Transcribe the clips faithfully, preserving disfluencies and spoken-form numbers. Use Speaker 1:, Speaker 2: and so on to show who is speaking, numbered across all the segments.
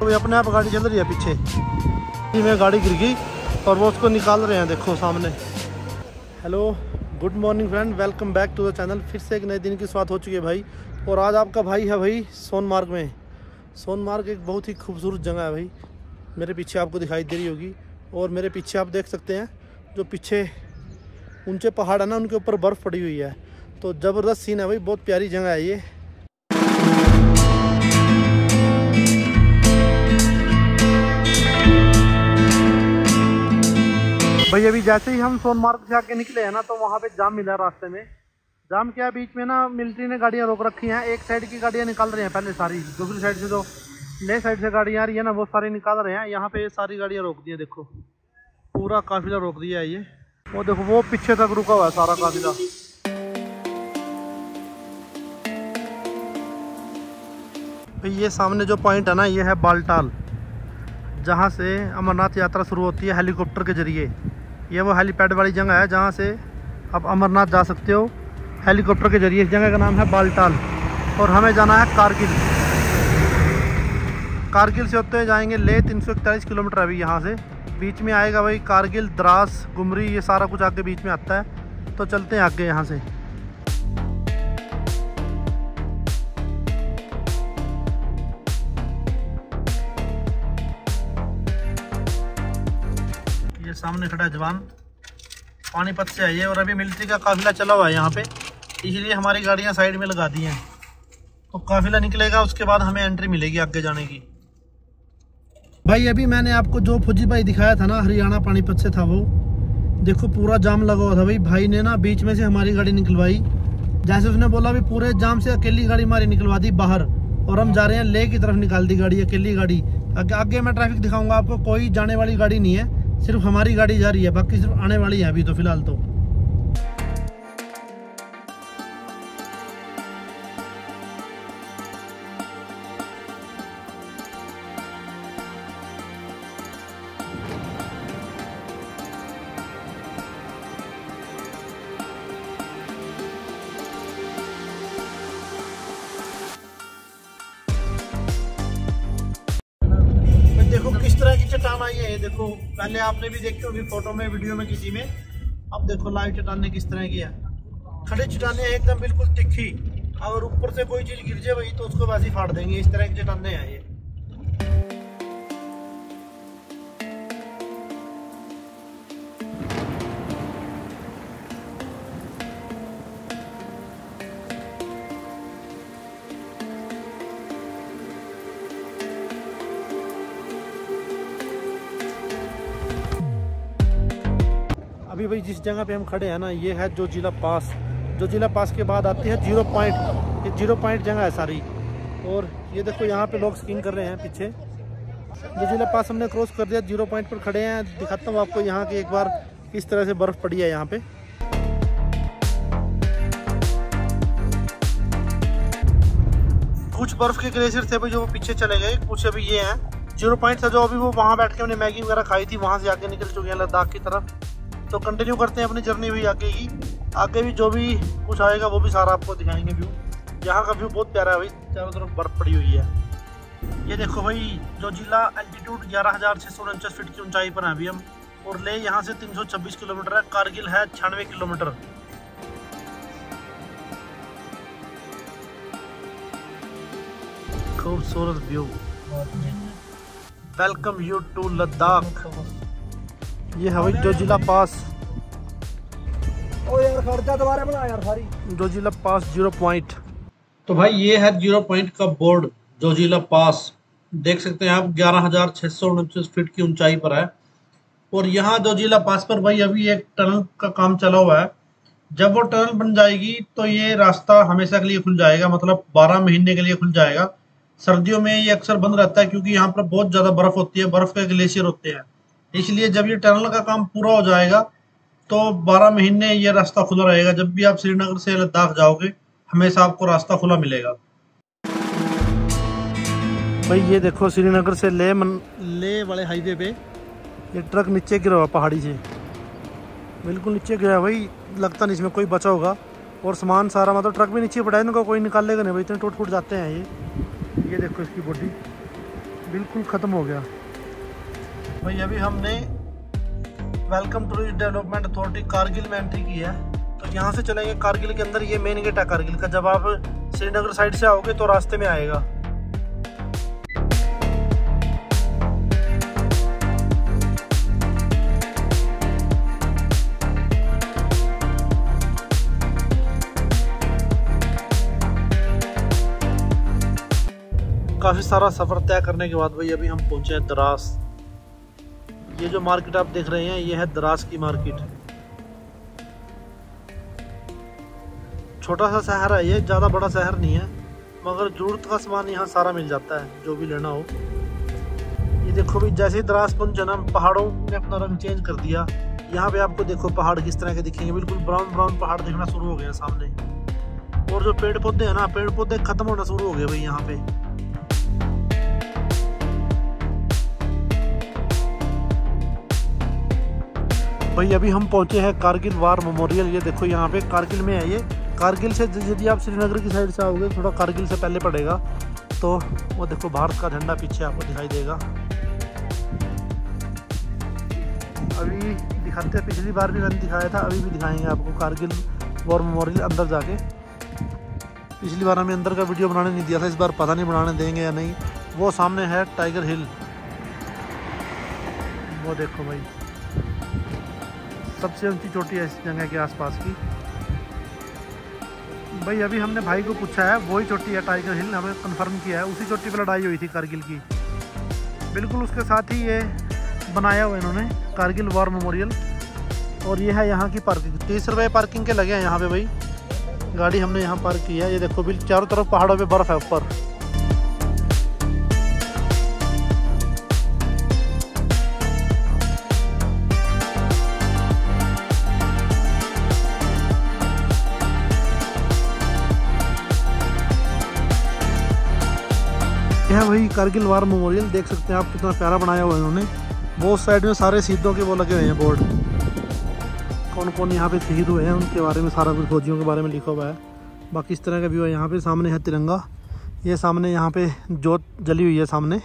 Speaker 1: भाई अपने आप गाड़ी चल रही है पीछे में, गाड़ी गिर गई और वो उसको निकाल रहे हैं, देखो सामने। Hello good morning friend, welcome back to the channel. फिर से एक नए दिन की शुरुआत हो चुकी है भाई। और आज आपका भाई है भाई सोनमार्ग में। सोनमार्ग एक बहुत ही खूबसूरत जगह है भाई, मेरे पीछे आपको दिखाई दे रही होगी। और मेरे पीछे आप देख सकते हैं जो पीछे ऊंचे पहाड़ है ना, उनके ऊपर बर्फ़ पड़ी हुई है। तो ज़बरदस्त सीन है भाई, बहुत प्यारी जगह है ये। भाई अभी जैसे ही हम सोनमार्ग से आके निकले हैं ना, तो वहाँ पे जाम मिला रास्ते में। जाम क्या है, बीच में ना मिलिट्री ने गाड़ियाँ रोक रखी हैं। एक साइड की गाड़ियाँ निकाल रहे हैं पहले सारी, दूसरी साइड से जो ले साइड से गाड़ियाँ आ रही है ना, वो सारी निकाल रहे हैं। यहाँ पे सारी गाड़ियाँ रोक दी है, देखो पूरा काफिला रोक दिया है ये। वो देखो वो पीछे तक रुका हुआ है सारा काफिला। भाई ये सामने जो पॉइंट है ना, ये है बालटाल, जहाँ से अमरनाथ यात्रा शुरू होती है हेलीकॉप्टर के जरिए। ये वो हेलीपैड वाली जगह है जहाँ से आप अमरनाथ जा सकते हो हेलीकॉप्टर के जरिए। इस जगह का नाम है बालटाल। और हमें जाना है कारगिल। कारगिल से होते हुए जाएंगे ले, तीन सौ इकतालीस किलोमीटर अभी यहाँ से। बीच में आएगा भाई कारगिल, द्रास, गुमरी, ये सारा कुछ आगे बीच में आता है। तो चलते हैं आगे यहाँ से। ये सामने खड़ा जवान पानीपत से आई है, और अभी मिलिट्री का काफिला चला हुआ है यहाँ पे, इसलिए हमारी गाड़ियाँ साइड में लगा दी हैं। तो काफिला निकलेगा, उसके बाद हमें एंट्री मिलेगी आगे जाने की। भाई अभी मैंने आपको जो फौजी भाई दिखाया था ना, हरियाणा पानीपत से था वो, देखो पूरा जाम लगा हुआ था भाई। भाई ने ना बीच में से हमारी गाड़ी निकलवाई। जैसे उसने बोला भी पूरे जाम से अकेली गाड़ी हमारी निकलवा दी बाहर, और हम जा रहे हैं ले की तरफ निकाल दी गाड़ी, अकेली गाड़ी। आगे, आगे मैं ट्रैफिक दिखाऊंगा आपको, कोई जाने वाली गाड़ी नहीं है, सिर्फ हमारी गाड़ी जा रही है, बाकी सिर्फ आने वाली है अभी तो फिलहाल तो। देखो किस तरह की चट्टान आई है, ये देखो पहले आपने भी देखी होगी फोटो में, वीडियो में किसी में। अब देखो लाइव चट्टानें किस तरह की है। खड़ी चट्टानें एकदम बिल्कुल तिखी, अगर ऊपर से कोई चीज गिर जाए भाई तो उसको वैसे ही फाड़ देंगे, इस तरह की चट्टानें हैं ये। अभी भाई जिस जगह पे हम खड़े हैं ना, ये है जोजिला पास। जोजिला पास के बाद आती है जीरो पॉइंट। ये जीरो पॉइंट जगह है सारी। और ये देखो यहाँ पे लोग स्कीइंग कर रहे हैं पीछे। जोजिला पास हमने क्रॉस कर दिया, जीरो पॉइंट पर खड़े हैं। दिखाता हूँ आपको यहाँ की एक बार किस तरह से बर्फ़ पड़ी है यहाँ पे। कुछ बर्फ़ के ग्लेशियर थे भाई जो वो पीछे चले गए, कुछ अभी ये हैं। जीरो पॉइंट था जो अभी वो वहाँ बैठ के हमने मैगी वगैरह खाई थी, वहाँ से आगे निकल चुके हैं लद्दाख की तरफ। तो कंटिन्यू करते हैं अपनी जर्नी भी आगे की। आगे भी जो भी कुछ आएगा वो भी सारा आपको दिखाएंगे व्यू। यहाँ का व्यू बहुत प्यारा है भाई, चारों तरफ बर्फ पड़ी हुई है। ये देखो भाई जोजिला एल्टीट्यूड ग्यारह हज़ार छः सौ उनचास फीट की ऊंचाई पर है अभी हम। और ले यहाँ से तीन सौ छब्बीस किलोमीटर है, कारगिल है छियानवे किलोमीटर। खूबसूरत view. Welcome you to Ladakh. ये है भाई जोजिला पास। ओ यार खर्चा दोबारा बना यार सारी। Zojila pass zero point. तो भाई ये है जीरो पॉइंट का बोर्ड, जोजिला पास। देख सकते हैं आप ग्यारह हज़ार छः सौ उनचास फीट की ऊंचाई पर है। और यहाँ जोजिला पास पर भाई अभी एक टनल का काम चला हुआ है। जब वो टनल बन जाएगी तो ये रास्ता हमेशा के लिए खुल जाएगा, मतलब बारह महीने के लिए खुल जाएगा। सर्दियों में ये अक्सर बंद रहता है क्योंकि यहाँ पर बहुत ज़्यादा बर्फ़ होती है, बर्फ़ के ग्लेशियर होते हैं। इसलिए जब ये टनल का काम पूरा हो जाएगा तो बारह महीने ये रास्ता खुला रहेगा। जब भी आप श्रीनगर से लद्दाख जाओगे हमेशा आपको रास्ता खुला मिलेगा। भाई ये देखो श्रीनगर से ले मन, ले वाले हाईवे पे ये ट्रक नीचे गिरा हुआ पहाड़ी से, बिल्कुल नीचे गिरा भाई। लगता नहीं इसमें कोई बचा होगा। और सामान सारा मतलब ट्रक भी नीचे पड़ा है, इनको कोई निकाल लेगा नहीं भाई, इतने टूट फूट जाते हैं ये। ये देखो इसकी बॉडी बिल्कुल ख़त्म हो गया भाई। अभी हमने welcome tourist development authority Kargil में एंट्री की है। तो यहाँ से चलेंगे कारगिल के अंदर। ये मेन गेट है कारगिल का। जब आप श्रीनगर साइड से आओगे तो रास्ते में आएगा। काफ़ी सारा सफ़र तय करने के बाद भाई अभी हम पहुँचे हैं द्रास। ये जो मार्केट आप देख रहे हैं ये है द्रास की मार्केट। छोटा सा शहर है ये, ज़्यादा बड़ा शहर नहीं है, मगर ज़रूरत का सामान यहाँ सारा मिल जाता है जो भी लेना हो। ये देखो भी जैसे ही द्रास पहुँचे ना, पहाड़ों ने अपना रंग चेंज कर दिया। यहाँ पे आपको देखो पहाड़ किस तरह के दिखेंगे, बिल्कुल ब्राउन ब्राउन पहाड़ दिखना शुरू हो गए सामने। और जो पेड़ पौधे हैं ना, पेड़ पौधे खत्म होना शुरू हो गए भाई यहाँ पे। भाई अभी हम पहुंचे हैं कारगिल वार मेमोरियल। ये देखो यहाँ पे कारगिल में है ये। कारगिल से यदि आप श्रीनगर की साइड से आओगे, थोड़ा कारगिल से पहले पड़ेगा, तो वो देखो भारत का झंडा पीछे आपको दिखाई देगा। अभी दिखाते हैं, पिछली बार भी मैंने दिखाया था, अभी भी दिखाएंगे आपको कारगिल वार मेमोरियल अंदर जाके। पिछली बार हमें अंदर का वीडियो बनाने नहीं दिया था, इस बार पता नहीं बनाने देंगे या नहीं। वो सामने है टाइगर हिल, वो देखो भाई सबसे ऊंची चोटी है इस जगह के आसपास की। भाई अभी हमने भाई को पूछा है, वही चोटी है टाइगर हिल, हमें कंफर्म किया है। उसी चोटी पर लड़ाई हुई थी कारगिल की, बिल्कुल उसके साथ ही ये बनाया हुआ इन्होंने कारगिल वार मेमोरियल। और ये है यहाँ की पार्किंग। तीस रुपये पार्किंग के लगे हैं यहाँ पे भाई। गाड़ी हमने यहाँ पार्क की है। ये देखो बिल्कुल चारों तरफ पहाड़ों पे बर्फ़ है ऊपर। यह वही कारगिल वार मेमोरियल, देख सकते हैं आप कितना प्यारा बनाया हुआ है इन्होंने। वो साइड में सारे शहीदों के वो लगे हुए हैं बोर्ड, कौन कौन यहाँ पे शहीद हुए हैं उनके बारे में सारा कुछ, फौजियों के बारे में लिखा हुआ है। बाकी इस तरह का व्यू है यहाँ पे। सामने है तिरंगा, ये सामने यहाँ पे जोत जली हुई है सामने।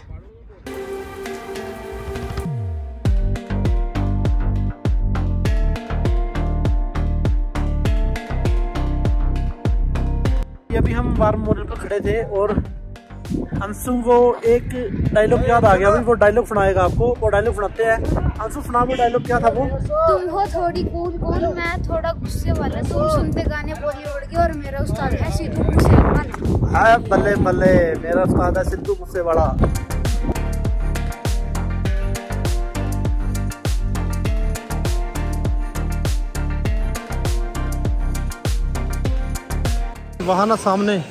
Speaker 1: अभी हम वार मेमोरियल पर खड़े थे और अंशु को एक डायलॉग याद आ गया। अभी वो डायलॉग सुनाएगा आपको, वो डायलॉग सुनाते हैं। अंशु सुना, वो डायलॉग क्या था वो?
Speaker 2: तुम हो थोड़ी कूल कूल, मैं थोड़ा गुस्से वाला, तुम सुनते गाने बॉलीवुड के और मेरा उस्ताद है सिद्धू मूसेवाला।
Speaker 1: हाँ बल्ले बल्ले, मेरा उस्ताद है सिद्धू मूसेवाला। वहाँ ना सामने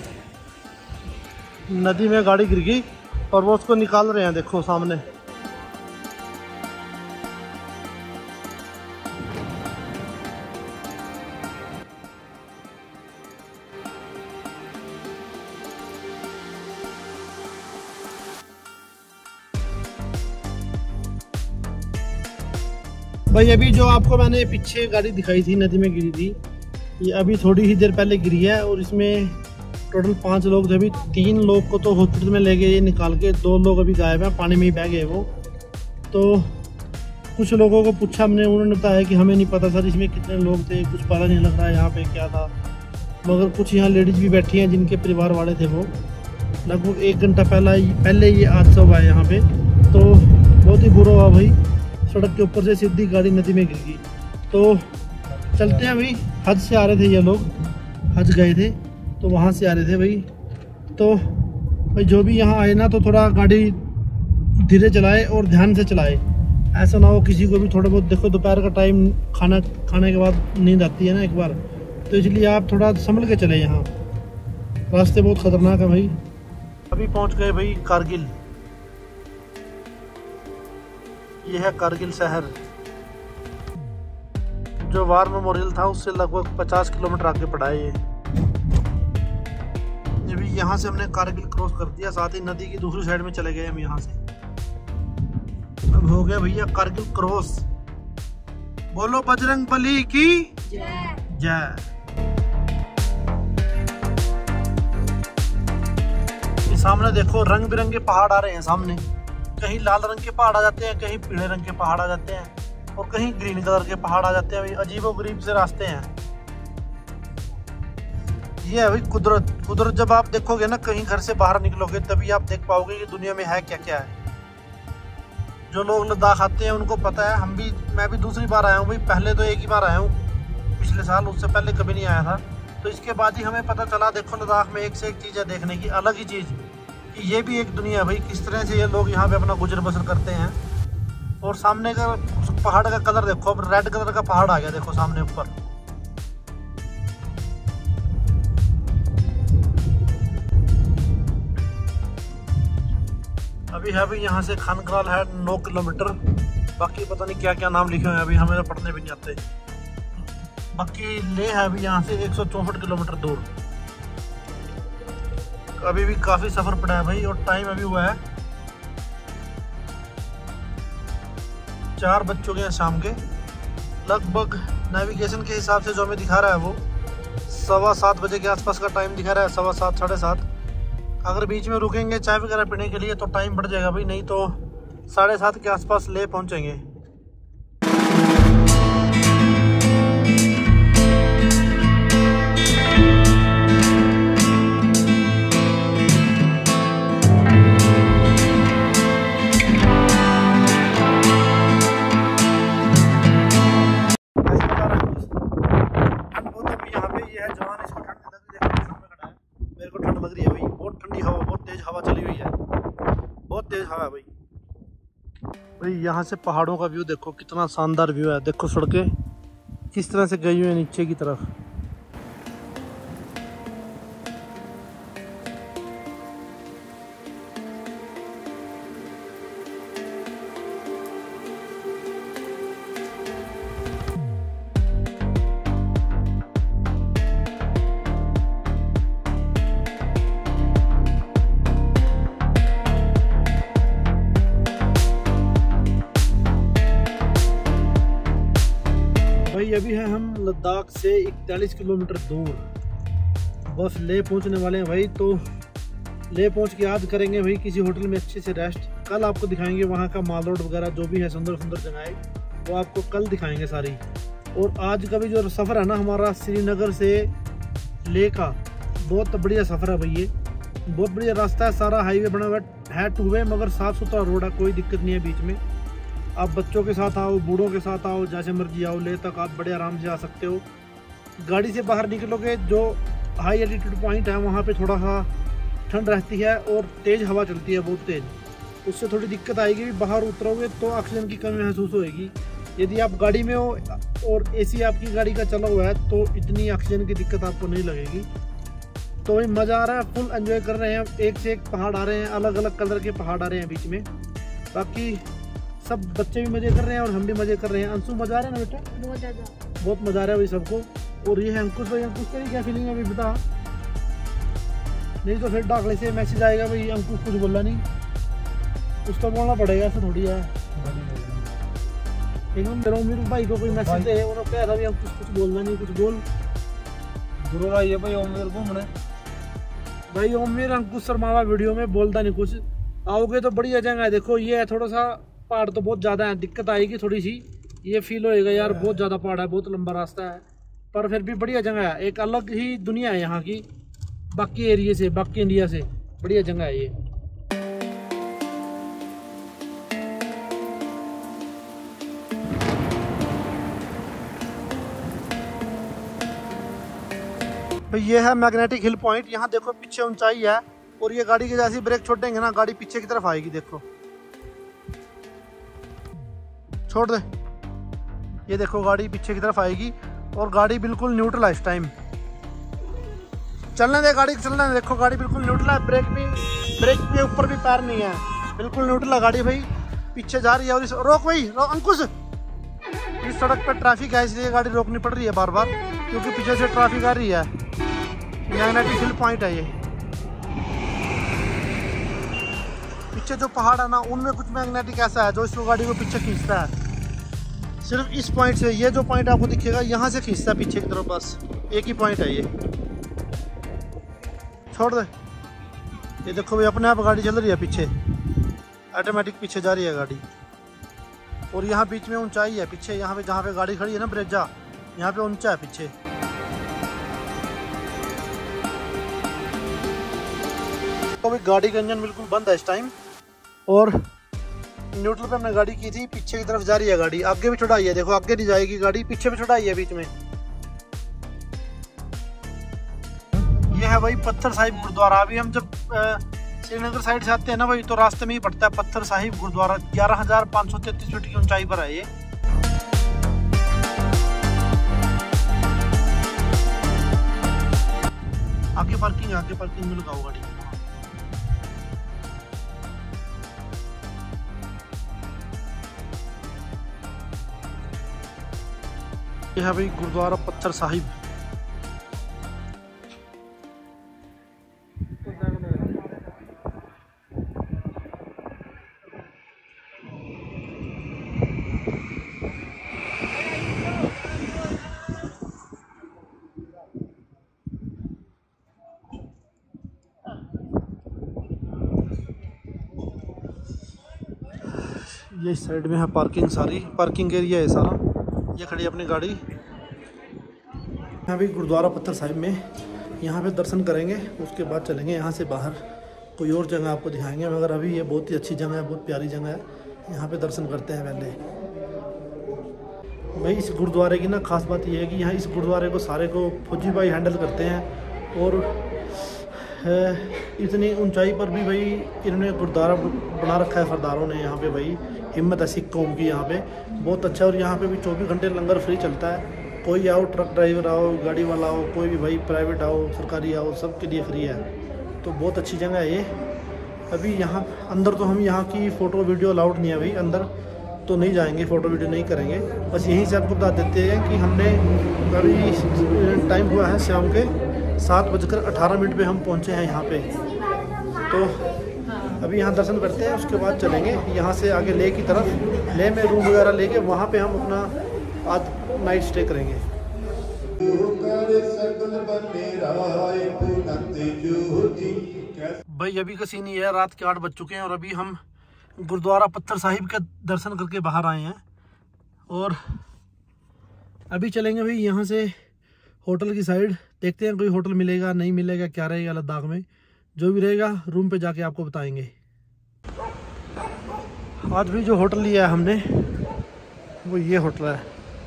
Speaker 1: नदी में गाड़ी गिर गई और वो उसको निकाल रहे हैं, देखो सामने। भाई अभी जो आपको मैंने पीछे गाड़ी दिखाई थी नदी में गिरी थी, ये अभी थोड़ी ही देर पहले गिरी है। और इसमें टोटल पांच लोग थे। अभी तीन लोग को तो हॉस्पिटल में ले गए निकाल के, दो लोग अभी गायब हैं, पानी में ही बह गए वो। तो कुछ लोगों को पूछा हमने, उन्होंने बताया कि हमें नहीं पता सर इसमें कितने लोग थे, कुछ पता नहीं लग रहा है यहाँ पे क्या था। मगर कुछ यहाँ लेडीज़ भी बैठी हैं जिनके परिवार वाले थे वो। लगभग एक घंटा पहला पहले ये हादसा हुआ है यहाँ पे। तो बहुत ही बुरा हुआ भाई, सड़क के ऊपर से सीधी गाड़ी नदी में गिर गई। तो चलते हैं भाई, हज से आ रहे थे ये लोग, हज गए थे तो वहाँ से आ रहे थे भाई। तो भाई जो भी यहाँ आए ना तो थोड़ा गाड़ी धीरे चलाए और ध्यान से चलाए, ऐसा ना हो किसी को भी थोड़ा बहुत, देखो दोपहर का टाइम, खाना खाने के बाद नींद आती है ना एक बार, तो इसलिए आप थोड़ा संभल के चले। यहाँ रास्ते बहुत ख़तरनाक है भाई। अभी पहुँच गए भाई कारगिल। ये है कारगिल शहर, जो वार मेमोरियल था उससे लगभग पचास किलोमीटर आगे पड़ा है ये। अभी यहाँ से हमने कारगिल क्रॉस कर दिया, साथ ही नदी की दूसरी साइड में चले गए हम यहाँ से। अब हो गया भैया कारगिल क्रॉस। बोलो बजरंग बली की जय जय। ये सामने देखो रंग बिरंगे पहाड़ आ रहे हैं सामने। कहीं लाल रंग के पहाड़ आ जाते हैं, कहीं पीले रंग के पहाड़ आ जाते हैं और कहीं ग्रीन कलर के पहाड़ आ जाते हैं भाई। अजीबोगरीब से रास्ते हैं। ये है भाई कुदरत। कुदरत जब आप देखोगे ना, कहीं घर से बाहर निकलोगे, तभी आप देख पाओगे कि दुनिया में है क्या क्या है। जो लोग लद्दाख आते हैं उनको पता है। हम भी, मैं भी दूसरी बार आया हूँ भाई। पहले तो एक ही बार आया हूँ पिछले साल, उससे पहले कभी नहीं आया था। तो इसके बाद ही हमें पता चला, देखो लद्दाख में एक से एक चीज़ है देखने की, अलग ही चीज़ कि ये भी एक दुनिया है भाई। किस तरह से ये लोग यहाँ पे अपना गुजर बसर करते हैं। और सामने का पहाड़ का कलर देखो, अब रेड कलर का पहाड़ आ गया देखो सामने ऊपर। अभी है भाई यहाँ से खानकराल है नौ किलोमीटर। बाकी पता नहीं क्या क्या नाम लिखे हुए हैं अभी, हमें तो पढ़ने भी नहीं आते। बाकी ले है अभी यहाँ से एक सौ चौंसठ किलोमीटर दूर। अभी भी काफ़ी सफ़र पड़ा है भाई। और टाइम अभी हुआ है चार बज चुके हैं शाम के। लगभग नेविगेशन के हिसाब से जो हमें दिखा रहा है वो सवा सात बजे के आसपास का टाइम दिखा रहा है, सवा सात साढ़े सात। अगर बीच में रुकेंगे चाय वगैरह पीने के लिए तो टाइम बढ़ जाएगा भाई, नहीं तो साढ़े सात के आसपास ले पहुँचेंगे। भाई यहाँ से पहाड़ों का व्यू देखो, कितना शानदार व्यू है। देखो सड़कें किस तरह से गई हुई है नीचे की तरफ। भाई अभी है हम लद्दाख से इकतालीस किलोमीटर दूर, बस ले पहुंचने वाले हैं भाई। तो ले पहुंच के याद करेंगे भाई किसी होटल में अच्छे से रेस्ट। कल आपको दिखाएंगे वहां का माल रोड वगैरह जो भी है, सुंदर सुंदर जगहें वो आपको कल दिखाएंगे सारी। और आज का भी जो सफ़र है ना हमारा श्रीनगर से ले का, बहुत बढ़िया सफ़र है भाई। ये बहुत बढ़िया रास्ता है, सारा हाईवे बना हुआ है, टू वे, मगर साफ़ सुथरा रोड है, कोई दिक्कत नहीं है बीच में। आप बच्चों के साथ आओ, बूढ़ों के साथ आओ, जैसे मर्जी आओ, ले तक आप बड़े आराम से आ सकते हो। गाड़ी से बाहर निकलोगे, जो हाई एल्टीट्यूड पॉइंट है वहाँ पे थोड़ा सा ठंड रहती है और तेज़ हवा चलती है, बहुत तेज़। उससे थोड़ी दिक्कत आएगी। बाहर उतरोगे तो ऑक्सीजन की कमी महसूस होएगी। यदि आप गाड़ी में हो और एसी आपकी गाड़ी का चला हुआ है तो इतनी ऑक्सीजन की दिक्कत आपको नहीं लगेगी। तो भाई मज़ा आ रहा है, फुल एंजॉय कर रहे हैं। एक से एक पहाड़ आ रहे हैं, अलग अलग कलर के पहाड़ आ रहे हैं बीच में। बाकी सब बच्चे भी मज़े कर रहे हैं और हम भी मज़े कर रहे हैं। अंशु मज़ा आ रहा है ना बेटा?
Speaker 2: बहुत ज़्यादा,
Speaker 1: बहुत मज़ा आ रहा है भाई सबको। और ये है अंकुश भाई। अंकुश तेरी क्या फीलिंग है अभी बता, नहीं तो फिर डाकले से मैसेज आएगा भाई अंकुश कुछ बोला नहीं। कुछ तो बोलना पड़ेगा, ऐसा थोड़ी है। एकदम मेरा उम्मीद भाई को कोई मैसेज दे, उन्होंने कहा था भाई अंकुश कुछ बोलना नहीं, कुछ बोल।
Speaker 3: गुरु भाई ये भाई ओमवीर घूमने
Speaker 1: भाई ओमवीर अंकुश शर्मा वीडियो में बोलता नहीं कुछ। आओगे तो बढ़िया जगह है। देखो ये है, थोड़ा सा पहाड़ तो बहुत ज़्यादा है, दिक्कत आएगी थोड़ी सी। ये फील होएगा यार बहुत ज़्यादा पहाड़ है, बहुत लंबा रास्ता है, पर फिर भी बढ़िया जगह है। एक अलग ही दुनिया है यहाँ की, बाकी एरिया से, बाकी इंडिया से बढ़िया जगह है ये। भाई ये है मैग्नेटिक हिल पॉइंट। यहाँ देखो पीछे ऊंचाई है और ये गाड़ी के जैसे ब्रेक छोड़ेंगे ना, गाड़ी पीछे की तरफ आएगी। देखो छोड़ दे, ये देखो गाड़ी पीछे की तरफ आएगी और गाड़ी बिल्कुल न्यूट्रल है इस टाइम। चलने दे गाड़ी, चलने दे। देखो गाड़ी बिल्कुल न्यूट्रल है, ब्रेक भी, ब्रेक के ऊपर भी पैर नहीं है, बिल्कुल न्यूट्रल है गाड़ी भाई। पीछे जा रही है और इस रोक भाई, रो अंकुश। इस सड़क पर ट्रैफिक है इसलिए गाड़ी रोकनी पड़ रही है बार बार, क्योंकि पीछे से ट्रैफिक आ रही है। मैग्नेटिक हिल पॉइंट है ये। पीछे जो पहाड़ है ना उनमें कुछ मैग्नेटिक ऐसा है जो इसको गाड़ी को पीछे खींचता है। सिर्फ इस पॉइंट से, ये जो पॉइंट आपको दिखेगा यहाँ से खींचता है पीछे की तरफ, बस एक ही पॉइंट है ये। छोड़ दे, ये देखो भाई अपने आप गाड़ी चल रही है पीछे। ऑटोमेटिक पीछे जा रही है गाड़ी। और यहाँ बीच में ऊंचाई है पीछे, यहाँ पे जहाँ पे गाड़ी खड़ी है ना ब्रेजा, यहाँ पे ऊंचा है पीछे। तो अभी गाड़ी का इंजन बिल्कुल बंद है इस टाइम, और न्यूट्रल पे हमने गाड़ी की थी, पीछे की तरफ जा रही है गाड़ी। आगे भी चढ़ाई है, देखो आगे नहीं जाएगी गाड़ी, पीछे भी चढ़ाई है बीच में। ये है भाई पत्थर साहिब गुरुद्वारा। अभी हम जब श्रीनगर साइड से आते हैं ना भाई, तो रास्ते में ही पड़ता है पत्थर साहिब गुरुद्वारा। ग्यारह हजार पाँच सौ तैतीस फीट की ऊंचाई पर है ये। आगे पार्किंग, आगे पार्किंग में लगाओ गाड़ी। ये है भाई गुरुद्वारा पत्थर साहिब। ये इस साइड में है पार्किंग, सारी पार्किंग एरिया है सारा। ये खड़ी अपनी गाड़ी। यहाँ भी गुरुद्वारा पत्थर साहिब में, यहाँ पे दर्शन करेंगे, उसके बाद चलेंगे यहाँ से बाहर, कोई और जगह आपको दिखाएंगे। मगर अभी ये बहुत ही अच्छी जगह है, बहुत प्यारी जगह है, यहाँ पे दर्शन करते हैं पहले। भाई इस गुरुद्वारे की ना खास बात ये है कि यहाँ इस गुरुद्वारे को सारे को फौजी भाई हैंडल करते हैं। और इतनी ऊंचाई पर भी भाई इन्होंने गुरुद्वारा बना रखा है सरदारों ने। यहाँ पे भाई हिम्मत है सिख कौम की, यहाँ पे बहुत अच्छा। और यहाँ पे भी चौबीस घंटे लंगर फ्री चलता है। कोई आओ, ट्रक ड्राइवर आओ, गाड़ी वाला आओ, कोई भी भाई प्राइवेट आओ, सरकारी आओ, सबके लिए फ्री है। तो बहुत अच्छी जगह है ये। अभी यहाँ अंदर तो हम यहाँ की फ़ोटो वीडियो अलाउड नहीं है भाई, अंदर तो नहीं जाएंगे, फ़ोटो वीडियो नहीं करेंगे। बस यहीं से आपको बता देते हैं कि हमने अभी टाइम हुआ है शाम के सात बजकर अठारह मिनट पर हम पहुँचे हैं यहाँ पर। तो अभी यहाँ दर्शन करते हैं, उसके बाद चलेंगे यहाँ से आगे लेह की तरफ। लेह में रूम वगैरह लेके वहाँ पे हम अपना आज नाइट स्टे करेंगे। भाई अभी का सीन ये है, रात के आठ बज चुके हैं और अभी हम गुरुद्वारा पत्थर साहिब के दर्शन करके बाहर आए हैं। और अभी चलेंगे भाई यहाँ से होटल की साइड, देखते हैं कोई होटल मिलेगा नहीं मिलेगा, क्या रहेगा लद्दाख में। जो भी रहेगा रूम पे जाके आपको बताएंगे। आज भी जो होटल लिया है हमने वो ये होटल है।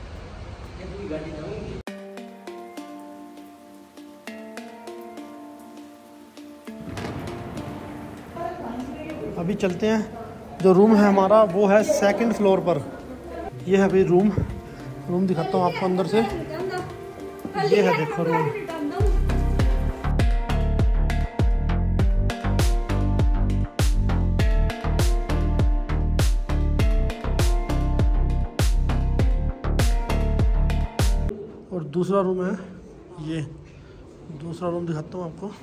Speaker 1: अभी चलते हैं, जो रूम है हमारा वो है सेकंड फ्लोर पर। ये है भाई रूम, रूम दिखाता हूँ आपको अंदर से। ये है देखो रूम। और दूसरा रूम है ये, दूसरा रूम दिखाता हूँ आपको।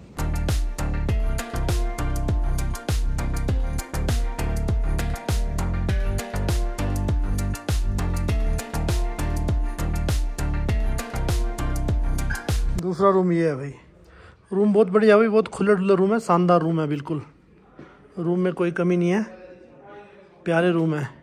Speaker 1: दूसरा रूम ये है भाई। रूम बहुत बढ़िया भाई, बहुत खुले डुले रूम है, शानदार रूम है बिल्कुल। रूम में कोई कमी नहीं है, प्यारे रूम है।